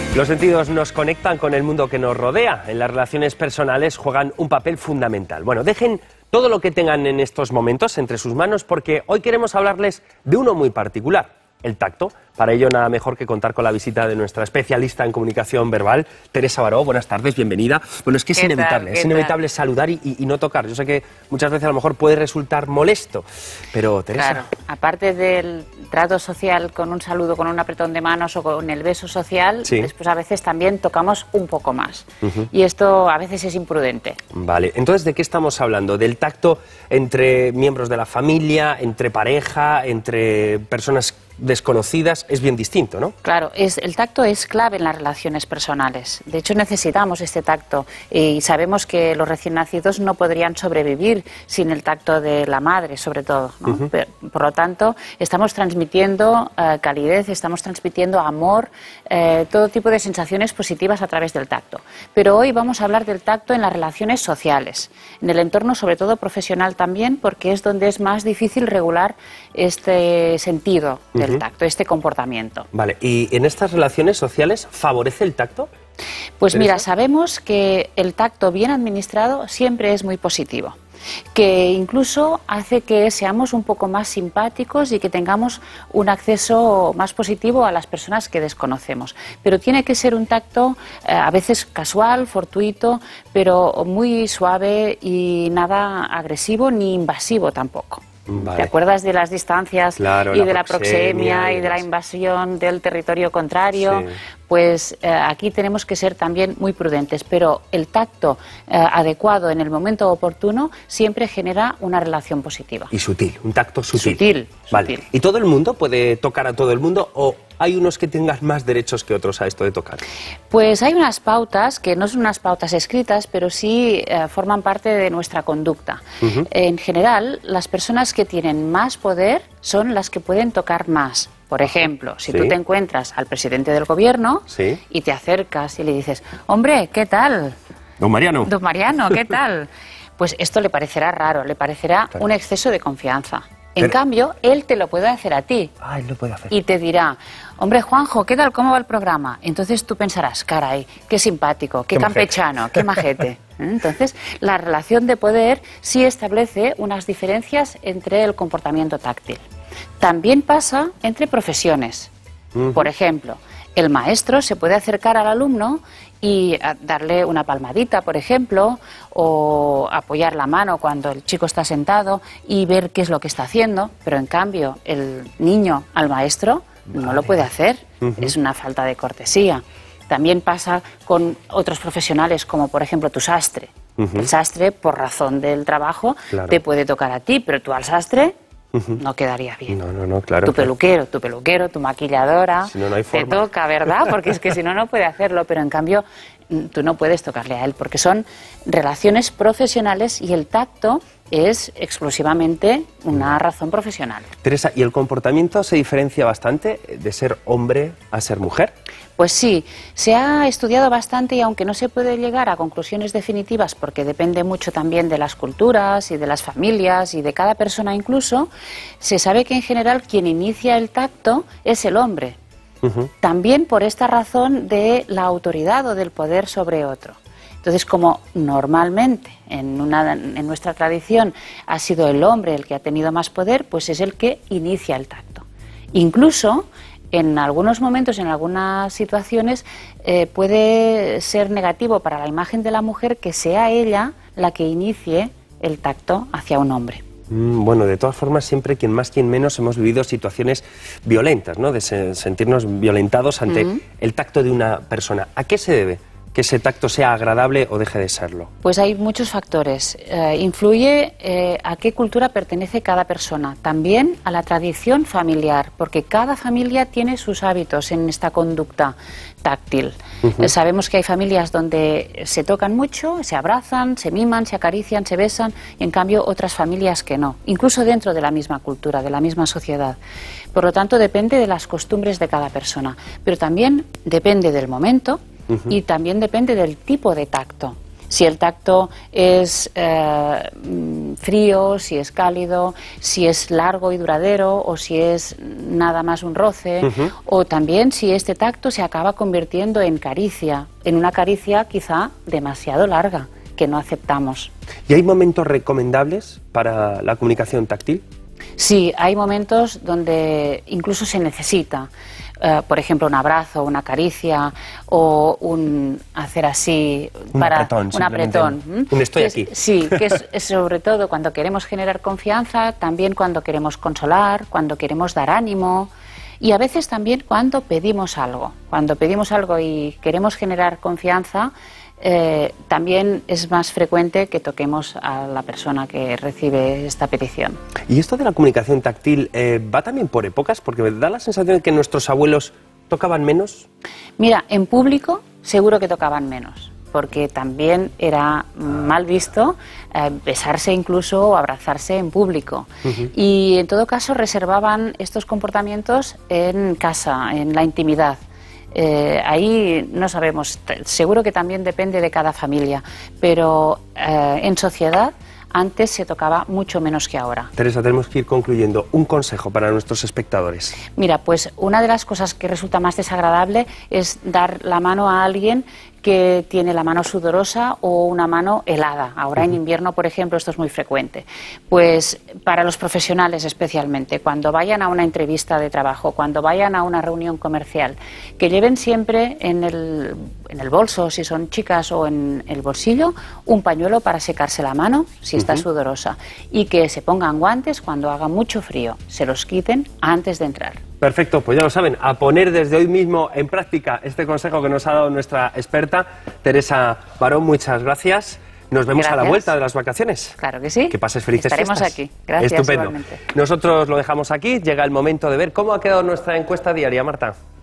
Los sentidos nos conectan con el mundo que nos rodea. En las relaciones personales juegan un papel fundamental. Bueno, dejen todo lo que tengan en estos momentos entre sus manos porque hoy queremos hablarles de uno muy particular, el tacto. Para ello nada mejor que contar con la visita de nuestra especialista en comunicación verbal, Teresa Baró. Buenas tardes, bienvenida. Bueno, es que es inevitable saludar y no tocar. Yo sé que muchas veces a lo mejor puede resultar molesto, pero Teresa... Claro, aparte del trato social con un saludo, con un apretón de manos o con el beso social, sí, después a veces también tocamos un poco más. Y esto a veces es imprudente. Vale, entonces ¿de qué estamos hablando? ¿Del tacto entre miembros de la familia, entre pareja, entre personas desconocidas? Es bien distinto, ¿no? Claro, el tacto es clave en las relaciones personales. De hecho, necesitamos este tacto y sabemos que los recién nacidos no podrían sobrevivir sin el tacto de la madre, sobre todo, ¿no? Por lo tanto, estamos transmitiendo calidez, estamos transmitiendo amor, todo tipo de sensaciones positivas a través del tacto. Pero hoy vamos a hablar del tacto en las relaciones sociales, en el entorno sobre todo profesional también, porque es donde es más difícil regular este sentido del tacto, este comportamiento. Vale, ¿y en estas relaciones sociales favorece el tacto? Pues mira, sabemos que el tacto bien administrado siempre es muy positivo, que incluso hace que seamos un poco más simpáticos y que tengamos un acceso más positivo a las personas que desconocemos. Pero tiene que ser un tacto a veces casual, fortuito, pero muy suave y nada agresivo ni invasivo tampoco. Vale. ¿Te acuerdas de las distancias? Claro, y de la proxemia y de la invasión del territorio contrario? Sí. Pues aquí tenemos que ser también muy prudentes, pero el tacto adecuado en el momento oportuno siempre genera una relación positiva. Y sutil, un tacto sutil. Sutil. Vale. ¿Y todo el mundo puede tocar a todo el mundo o hay unos que tengan más derechos que otros a esto de tocar? Pues hay unas pautas que no son unas pautas escritas, pero sí forman parte de nuestra conducta. En general, las personas que tienen más poder son las que pueden tocar más. Por ejemplo, si tú te encuentras al presidente del gobierno y te acercas y le dices, hombre, ¿qué tal? Don Mariano. Don Mariano, ¿qué tal? Pues esto le parecerá raro, le parecerá un exceso de confianza. En cambio, él te lo puede hacer a ti. Ah, él lo puede hacer. Y te dirá, hombre, Juanjo, ¿qué tal? ¿Cómo va el programa? Entonces tú pensarás, caray, qué simpático, qué campechano, qué majete. Entonces, la relación de poder sí establece unas diferencias entre el comportamiento táctil. También pasa entre profesiones. Por ejemplo, el maestro se puede acercar al alumno y darle una palmadita, por ejemplo, o apoyar la mano cuando el chico está sentado y ver qué es lo que está haciendo, pero en cambio el niño al maestro no lo puede hacer, es una falta de cortesía. También pasa con otros profesionales, como por ejemplo tu sastre. El sastre, por razón del trabajo, te puede tocar a ti, pero tú al sastre no quedaría bien. No, claro. Tu peluquero, tu maquilladora, si no hay forma. Te toca, ¿verdad? Porque es que si no, no puede hacerlo, pero en cambio tú no puedes tocarle a él, porque son relaciones profesionales y el tacto es exclusivamente una razón profesional. Teresa, ¿y el comportamiento se diferencia bastante de ser hombre a ser mujer? Pues sí, se ha estudiado bastante y aunque no se puede llegar a conclusiones definitivas porque depende mucho también de las culturas y de las familias y de cada persona incluso, se sabe que en general quien inicia el tacto es el hombre. También por esta razón de la autoridad o del poder sobre otro. Entonces, como normalmente en nuestra tradición ha sido el hombre el que ha tenido más poder, pues es el que inicia el tacto. Incluso en algunos momentos, en algunas situaciones, puede ser negativo para la imagen de la mujer que sea ella la que inicie el tacto hacia un hombre. Bueno, de todas formas, siempre quien más, quien menos hemos vivido situaciones violentas, ¿no? De sentirnos violentados ante el tacto de una persona. ¿A qué se debe que ese tacto sea agradable o deje de serlo? Pues hay muchos factores. Influye a qué cultura pertenece cada persona, también a la tradición familiar, porque cada familia tiene sus hábitos en esta conducta táctil. Sabemos que hay familias donde se tocan mucho, se abrazan, se miman, se acarician, se besan, y en cambio otras familias que no, incluso dentro de la misma cultura, de la misma sociedad. Por lo tanto, depende de las costumbres de cada persona, pero también depende del momento y también depende del tipo de tacto. Si el tacto es frío, si es cálido, si es largo y duradero o si es nada más un roce, o también si este tacto se acaba convirtiendo en caricia, en una caricia quizá demasiado larga, que no aceptamos. ¿Y hay momentos recomendables para la comunicación táctil? Sí, hay momentos donde incluso se necesita, por ejemplo, un abrazo, una caricia o un hacer así un apretón, un apretón. Un estoy aquí. Sí, que es sobre todo cuando queremos generar confianza, también cuando queremos consolar, cuando queremos dar ánimo y a veces también cuando pedimos algo. Cuando pedimos algo y queremos generar confianza, también es más frecuente que toquemos a la persona que recibe esta petición. ¿Y esto de la comunicación táctil va también por épocas? Porque me da la sensación de que nuestros abuelos tocaban menos. Mira, en público seguro que tocaban menos, porque también era mal visto besarse incluso o abrazarse en público. Y en todo caso reservaban estos comportamientos en casa, en la intimidad. Ahí no sabemos, seguro que también depende de cada familia, pero en sociedad antes se tocaba mucho menos que ahora. Teresa, tenemos que ir concluyendo. Un consejo para nuestros espectadores. Mira, pues una de las cosas que resulta más desagradable es dar la mano a alguien que tiene la mano sudorosa o una mano helada. Ahora en invierno, por ejemplo, esto es muy frecuente. Pues para los profesionales especialmente, cuando vayan a una entrevista de trabajo, cuando vayan a una reunión comercial, que lleven siempre en el bolso, si son chicas, o en el bolsillo, un pañuelo para secarse la mano si está sudorosa, y que se pongan guantes cuando haga mucho frío, se los quiten antes de entrar. Perfecto, pues ya lo saben, a poner desde hoy mismo en práctica este consejo que nos ha dado nuestra experta, Teresa Barón. Muchas gracias. Nos vemos a la vuelta de las vacaciones. Claro que sí. Que pases felices fiestas. Estaremos aquí. Gracias. Estupendo. Igualmente. Nosotros lo dejamos aquí. Llega el momento de ver cómo ha quedado nuestra encuesta diaria, Marta.